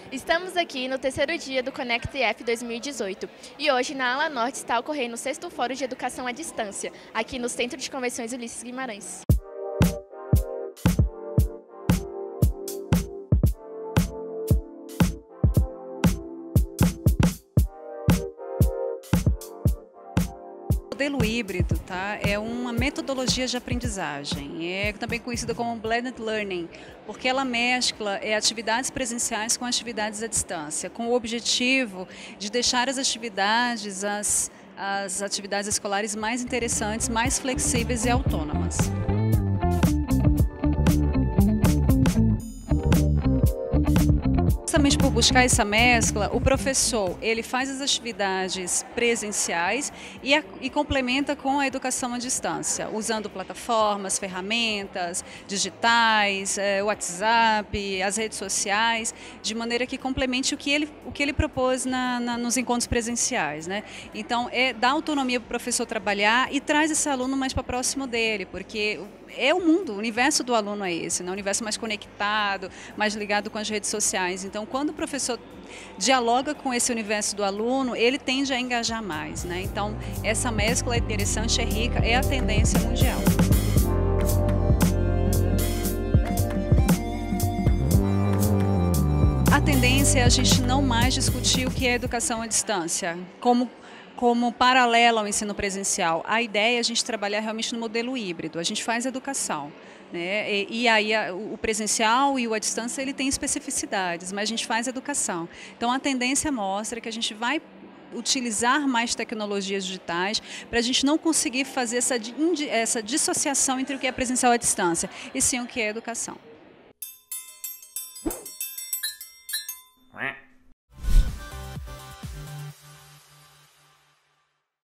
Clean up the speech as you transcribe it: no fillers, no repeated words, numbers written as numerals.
Estamos aqui no terceiro dia do Conect F 2018 e hoje na Ala Norte está ocorrendo o 6º Fórum de Educação à Distância, aqui no Centro de Convenções Ulisses Guimarães. O modelo híbrido, tá? É uma metodologia de aprendizagem, é também conhecida como Blended Learning, porque ela mescla atividades presenciais com atividades à distância, com o objetivo de deixar as atividades escolares mais interessantes, mais flexíveis e autônomas. Justamente por buscar essa mescla, o professor ele faz as atividades presenciais e complementa com a educação à distância, usando plataformas, ferramentas digitais, WhatsApp, as redes sociais, de maneira que complemente o que ele propôs nos encontros presenciais, né? Então, dá autonomia para o professor trabalhar e traz esse aluno mais para próximo dele, porque é o mundo, o universo do aluno é esse, né? Um universo mais conectado, mais ligado com as redes sociais. Então, quando o professor dialoga com esse universo do aluno, ele tende a engajar mais, né? Então, essa mescla é interessante, é rica, é a tendência mundial. A tendência é a gente não mais discutir o que é educação à distância, como paralelo ao ensino presencial. A ideia é a gente trabalhar realmente no modelo híbrido, a gente faz educação, né? E aí o presencial e o à distância ele tem especificidades, mas a gente faz educação. Então a tendência mostra que a gente vai utilizar mais tecnologias digitais para a gente não conseguir fazer essa dissociação entre o que é presencial e à distância, e sim o que é educação.